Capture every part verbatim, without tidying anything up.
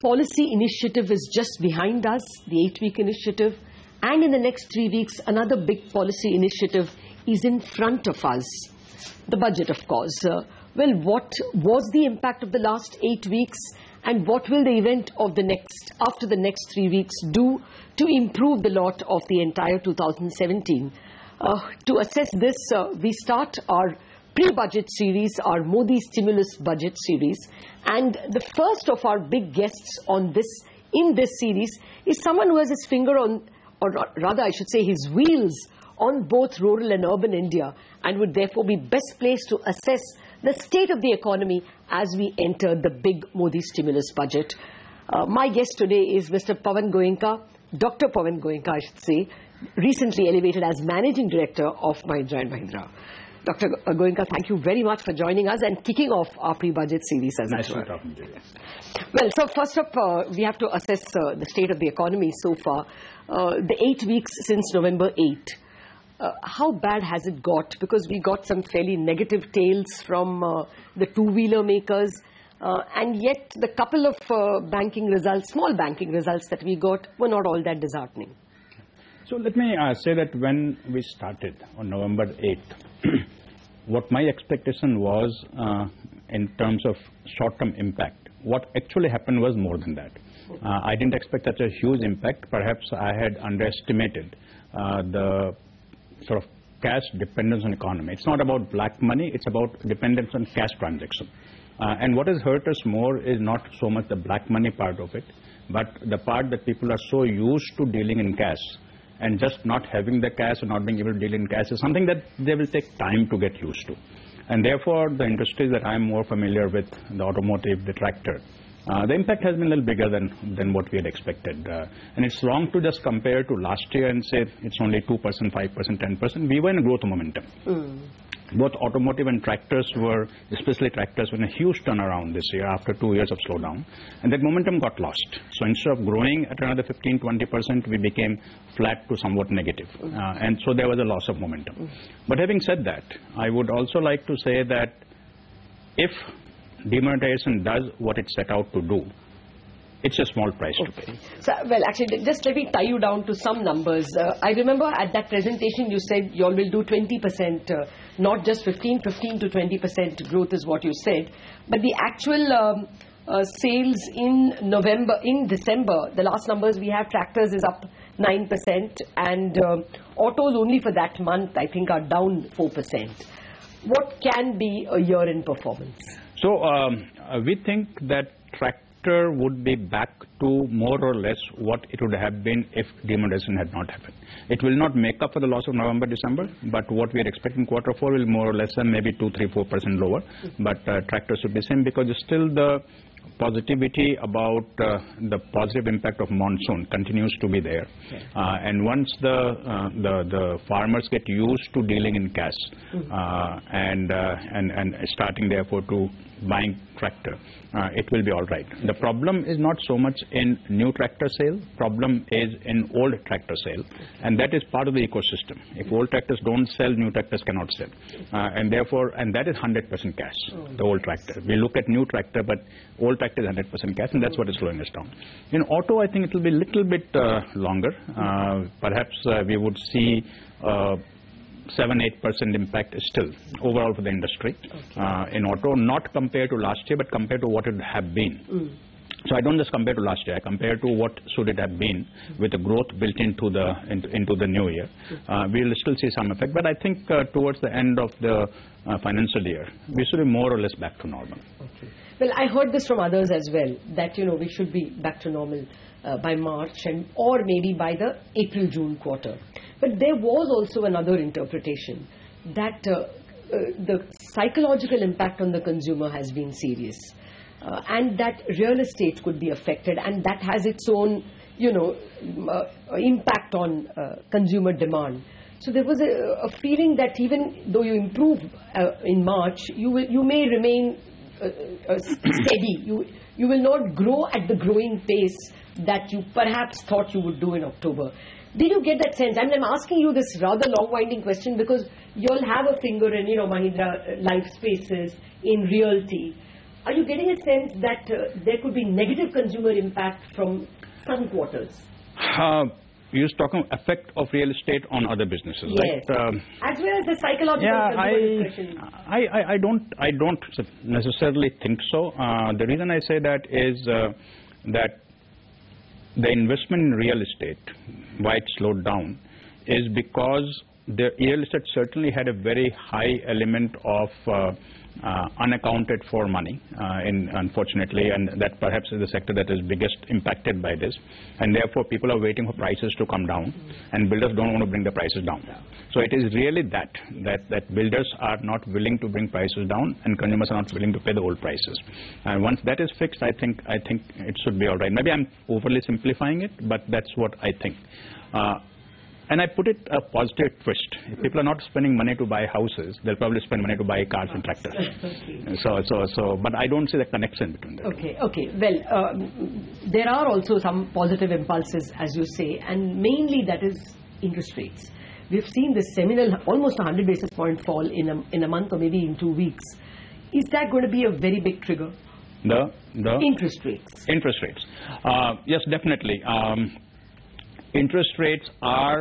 policy initiative is just behind us, the eight-week initiative, and in the next three weeks, another big policy initiative is in front of us. The budget, of course. Uh, well, what was the impact of the last eight weeks, and what will the event of the next, after the next three weeks do to improve the lot of the entire two thousand seventeen? Uh, to assess this, uh, we start our pre-budget series, our Modi Stimulus Budget series, and the first of our big guests on this, in this series, is someone who has his finger on, or rather I should say his wheels on both rural and urban India, and would therefore be best placed to assess the state of the economy as we enter the big Modi Stimulus Budget. Uh, my guest today is Mister Pawan Goenka, Doctor Pawan Goenka, I should say, recently elevated as Managing Director of Mahindra and Mahindra. Doctor Goenka, thank you very much for joining us and kicking off our pre-budget series as nice it were. Talking to you. Well, so first up, uh, we have to assess uh, the state of the economy so far. Uh, the eight weeks since November eighth. Uh, how bad has it got? Because we got some fairly negative tales from uh, the two-wheeler makers, uh, and yet the couple of uh, banking results, small banking results that we got were not all that disheartening. So let me uh, say that when we started on November eighth, what my expectation was uh, in terms of short-term impact, what actually happened was more than that. Uh, I didn't expect such a huge impact. Perhaps I had underestimated uh, the sort of cash dependence on economy. It's not about black money, it's about dependence on cash transaction. Uh, and what has hurt us more is not so much the black money part of it, but the part that people are so used to dealing in cash, and just not having the cash or not being able to deal in cash is something that they will take time to get used to. And therefore, the industries that I'm more familiar with, the automotive, the tractor, Uh, the impact has been a little bigger than, than what we had expected. Uh, and it's wrong to just compare to last year and say it's only two percent, five percent, ten percent. We were in a growth momentum. Mm. Both automotive and tractors were, especially tractors, were in a huge turnaround this year after two years of slowdown. And that momentum got lost. So instead of growing at another fifteen, twenty percent, we became flat to somewhat negative. Mm. Uh, and so there was a loss of momentum. Mm. But having said that, I would also like to say that if demonetization does what it set out to do, it's a small price okay. to pay. So, well, actually, just let me tie you down to some numbers. Uh, I remember at that presentation you said you all will do twenty percent, uh, not just fifteen, fifteen to twenty percent growth is what you said. But the actual um, uh, sales in November, in December, the last numbers we have, tractors is up nine percent, and uh, autos only for that month, I think, are down four percent. What can be a year in performance? So um, uh, we think that tractor would be back to more or less what it would have been if demonetization had not happened. It will not make up for the loss of November, December, but what we are expecting quarter four will more or less uh, maybe two, three, four percent lower. But uh, tractors should be same because still the positivity about uh, the positive impact of monsoon continues to be there. Okay. Uh, and once the, uh, the the farmers get used to dealing in cash mm-hmm. uh, and, uh, and and starting therefore to buying tractor, uh, it will be all right. Okay. The problem is not so much in new tractor sale, problem is in old tractor sale, okay. and that is part of the ecosystem. If old tractors don't sell, new tractors cannot sell. Uh, and therefore, and that is one hundred percent cash, oh. the old tractor. We look at new tractor, but old tractor is one hundred percent cash, and that's what is slowing us down. In auto, I think it will be a little bit uh, longer. Uh, perhaps uh, we would see uh, seven to eight percent impact still overall for the industry okay. uh, in auto, not compared to last year, but compared to what it would have been. Mm. So I don't just compare to last year, I compare to what should it have been with the growth built into the into, into the new year. Uh, we will still see some effect, but I think uh, towards the end of the uh, financial year, we should be more or less back to normal. Okay. Well, I heard this from others as well, that, you know, we should be back to normal uh, by March and or maybe by the April-June quarter. But there was also another interpretation that uh, uh, the psychological impact on the consumer has been serious. Uh, and that real estate could be affected, and that has its own, you know, uh, impact on uh, consumer demand. So there was a, a feeling that even though you improve uh, in March, you will, you may remain uh, uh, steady. You you will not grow at the growing pace that you perhaps thought you would do in October. Did you get that sense? I mean, I'm asking you this rather long-winding question because you all have a finger in, you know, Mahindra Life Spaces, in realty. Are you getting a sense that uh, there could be negative consumer impact from some quarters? Uh, You're talking effect of real estate on other businesses, yes. right? Um, as well as the psychological yeah, consumer I, discretion. I, I, I don't, I don't necessarily think so. Uh, the reason I say that is uh, that the investment in real estate, why it slowed down, is because the real estate certainly had a very high element of uh, uh, unaccounted for money, uh, in, unfortunately, and that perhaps is the sector that is biggest impacted by this. And therefore, people are waiting for prices to come down, and builders don't want to bring the prices down. So it is really that, that, that builders are not willing to bring prices down, and consumers are not willing to pay the old prices. And once that is fixed, I think, I think it should be all right. Maybe I'm overly simplifying it, but that's what I think. Uh, And I put it a positive twist. If people are not spending money to buy houses, they'll probably spend money to buy cars and tractors. Okay. So, so, so, but I don't see the connection between them. Okay, okay. Well, um, there are also some positive impulses, as you say, and mainly that is interest rates. We've seen this seminal, almost one hundred basis point fall in a, in a month or maybe in two weeks. Is that going to be a very big trigger? The, the interest rates. Interest rates. Uh, yes, definitely. Um, interest rates are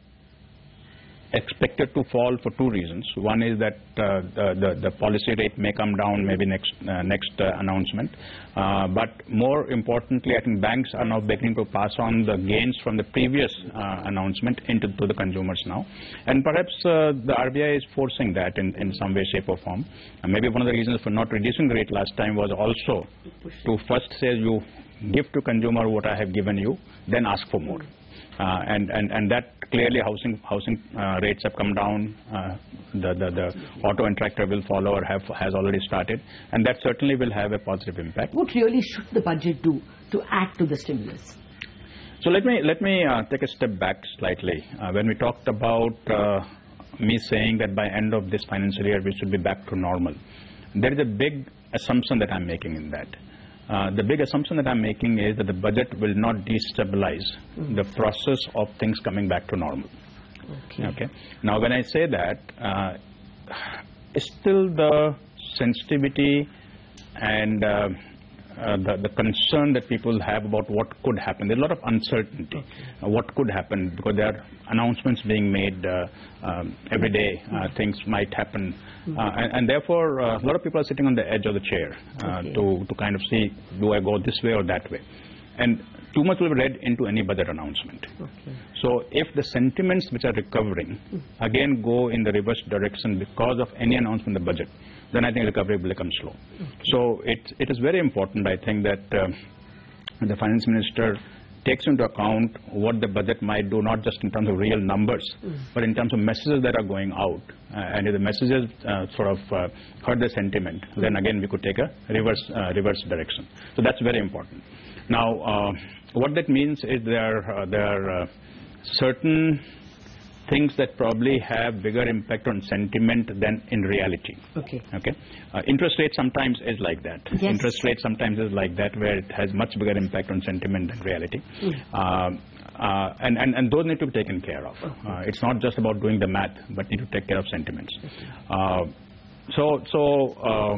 expected to fall for two reasons. One is that uh, the, the, the policy rate may come down maybe next, uh, next uh, announcement. Uh, but more importantly, I think banks are now beginning to pass on the gains from the previous uh, announcement into to the consumers now. And perhaps uh, the R B I is forcing that in, in some way, shape or form. And maybe one of the reasons for not reducing the rate last time was also to first say you give to consumer what I have given you, then ask for more. Uh, and, and, and that clearly housing, housing uh, rates have come down, uh, the, the, the auto and tractor will follow or have, has already started, and that certainly will have a positive impact. What really should the budget do to add to the stimulus? So let me, let me uh, take a step back slightly. Uh, when we talked about uh, me saying that by end of this financial year we should be back to normal, there is a big assumption that I'm making in that. Uh, the big assumption that I'm making is that the budget will not destabilize mm-hmm. the process of things coming back to normal. Okay. Okay. Now, when I say that, uh, still the sensitivity and uh, uh, the, the concern that people have about what could happen. There's a lot of uncertainty. Okay. Uh, what could happen, because there are announcements being made uh, um, every day. Uh, mm-hmm. Things might happen. Mm-hmm. uh, and, and therefore, uh, a lot of people are sitting on the edge of the chair uh, okay. to, to kind of see, do I go this way or that way? And too much will be read into any budget announcement. Okay. So if the sentiments which are recovering mm-hmm. again go in the reverse direction because of any announcement in the budget, then I think recovery will become slow. Okay. So it, it is very important, I think, that uh, the finance minister takes into account what the budget might do, not just in terms of real numbers, mm. but in terms of messages that are going out. Uh, and if the messages uh, sort of uh, hurt the sentiment, mm. then again we could take a reverse, uh, reverse direction. So that's very important. Now, uh, what that means is there, uh, there are uh, certain things that probably have bigger impact on sentiment than in reality. Okay. Okay. Uh, interest rate sometimes is like that. Yes. Interest rate sometimes is like that, where it has much bigger impact on sentiment than reality. Mm. Uh, uh, and, and, and those need to be taken care of. Okay. Uh, it's not just about doing the math, but need to take care of sentiments. Okay. Uh, so, so uh,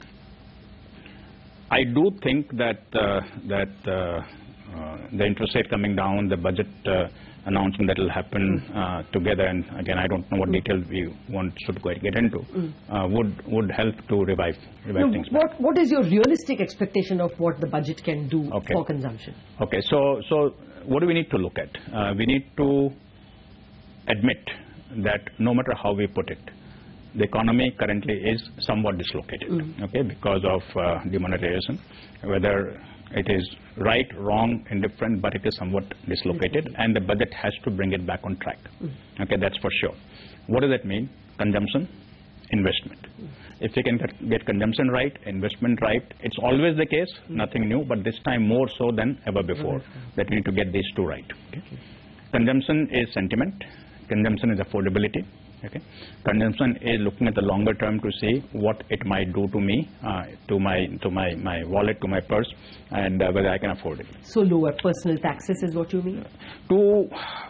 I do think that uh, that uh, uh, the interest rate coming down, the budget uh, announcement that will happen uh, together, and again I don't know what detail we want should get into, uh, would would help to revive revive no, things. What back. What is your realistic expectation of what the budget can do okay. for consumption? Okay, so so what do we need to look at? Uh, we need to admit that no matter how we put it, the economy currently is somewhat dislocated. Mm. Okay, because of uh, demonetization, whether it is right, wrong, indifferent, but it is somewhat dislocated, mm-hmm. and the budget has to bring it back on track. Mm. Okay, that's for sure. What does that mean? Consumption, investment. Mm. If we can get, get consumption right, investment right, it's always the case, mm. nothing new, but this time more so than ever before, mm-hmm. that we need to get these two right. Okay? Okay. Consumption is sentiment, consumption is affordability. Okay. Consumption is looking at the longer term to see what it might do to me, uh, to my to my, my wallet, to my purse, and uh, whether I can afford it. So lower personal taxes is what you mean? To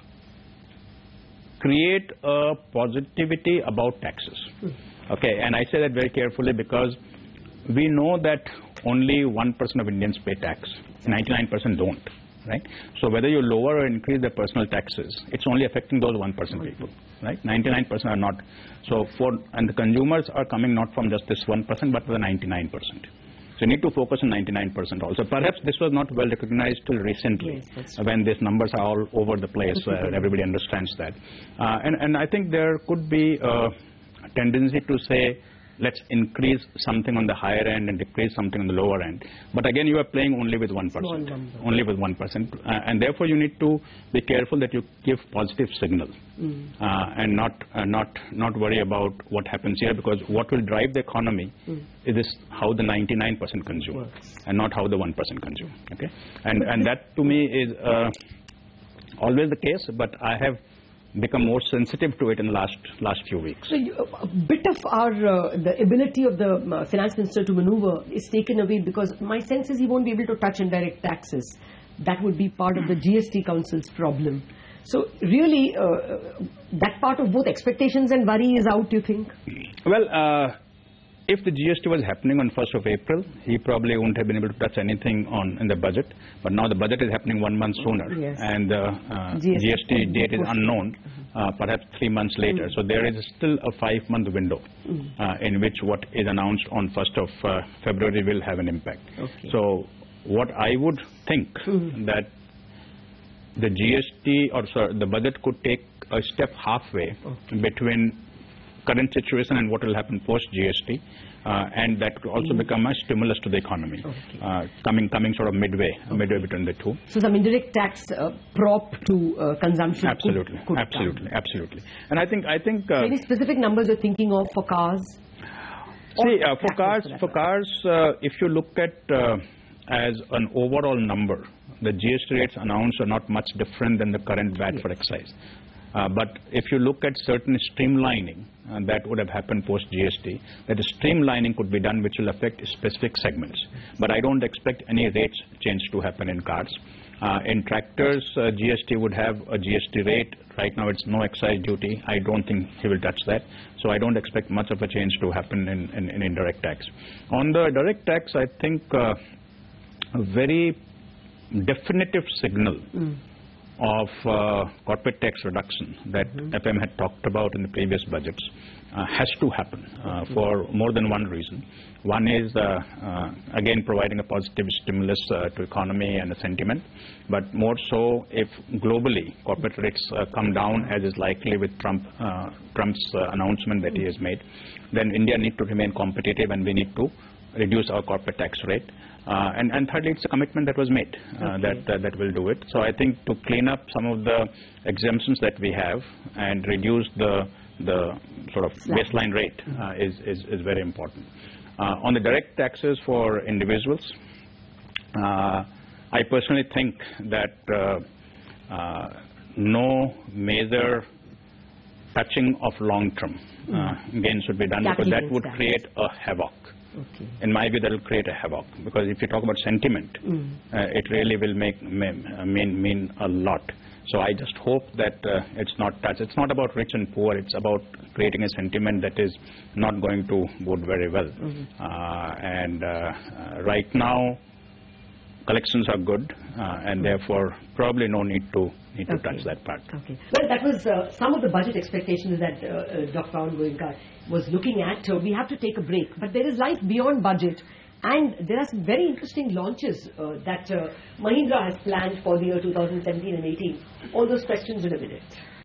create a positivity about taxes. Hmm. Okay, and I say that very carefully because we know that only one percent of Indians pay tax. ninety-nine percent don't. Right? So whether you lower or increase their personal taxes, it's only affecting those one percent people. Right? ninety-nine percent are not. So for, and the consumers are coming not from just this one percent, but the ninety-nine percent. So you need to focus on ninety-nine percent also. Perhaps this was not well recognized till recently, yes, when these numbers are all over the place, uh, everybody understands that. Uh, and, and I think there could be a tendency to say, let's increase something on the higher end and decrease something on the lower end. But again, you are playing only with one percent. Only with one percent. Uh, and therefore, you need to be careful that you give positive signal mm. uh, and not, uh, not, not worry about what happens here, because what will drive the economy mm. is this, how the ninety-nine percent consume Works. And not how the one percent consume. Okay? And, and that to me is uh, always the case, but I have become more sensitive to it in the last last few weeks. So you, a bit of our uh, the ability of the uh, finance minister to maneuver is taken away, because my sense is he won't be able to touch indirect taxes. That would be part of the G S T Council's problem. So really, uh, that part of both expectations and worry is out, you think? Well, uh, if the G S T was happening on first of April, he probably wouldn't have been able to touch anything on in the budget. But now the budget is happening one month sooner, yes. and the uh, uh, G S T, G S T date is unknown, uh, perhaps three months later. Mm. So there is still a five-month window mm. uh, in which what is announced on first of February will have an impact. Okay. So what I would think mm. that the G S T or sorry, the budget could take a step halfway okay. between current situation and what will happen post G S T, uh, and that could also mm. become a stimulus to the economy, okay. uh, coming coming sort of midway, okay. midway between the two. So some indirect tax uh, prop to uh, consumption. Absolutely, could, could absolutely, come. absolutely. And I think I think uh, any specific numbers you're thinking of for cars? See, uh, for cars, for cars, uh, if you look at uh, as an overall number, the G S T rates announced are not much different than the current V A T yes. for excise. Uh, but if you look at certain streamlining uh, that would have happened post G S T, that the streamlining could be done which will affect specific segments. But I don't expect any rates change to happen in cars. Uh, in tractors, uh, G S T would have a G S T rate. Right now it's no excise duty. I don't think he will touch that. So I don't expect much of a change to happen in, in, in indirect tax. On the direct tax, I think uh, a very definitive signal mm. of uh, corporate tax reduction that mm-hmm. F M had talked about in the previous budgets uh, has to happen uh, mm-hmm. for more than one reason. One is, uh, uh, again, providing a positive stimulus uh, to economy and a sentiment, but more so if globally corporate rates uh, come down, as is likely with Trump, uh, Trump's uh, announcement that he has made, then India needs to remain competitive and we need to reduce our corporate tax rate. Uh, and, and thirdly, it's a commitment that was made uh, okay. that, uh, that will do it. So I think to clean up some of the exemptions that we have and reduce the, the sort of baseline rate uh, is, is, is very important. Uh, on the direct taxes for individuals, uh, I personally think that uh, uh, no major touching of long-term uh, gains should be done, because that would create a havoc. Okay. In my view, that will create a havoc, because if you talk about sentiment, mm. uh, it really will make mean mean a lot. So I just hope that uh, it's not touched. It's not about rich and poor. It's about creating a sentiment that is not going to bode very well. Mm-hmm. uh, and uh, uh, right now, collections are good, uh, and mm. therefore probably no need to need to okay. touch that part. Okay. Well, that was uh, some of the budget expectations that uh, uh, Doctor Pawan Goenka was looking at. Uh, we have to take a break, but there is life beyond budget, and there are some very interesting launches uh, that uh, Mahindra has planned for the year two thousand seventeen and eighteen. All those questions in a minute.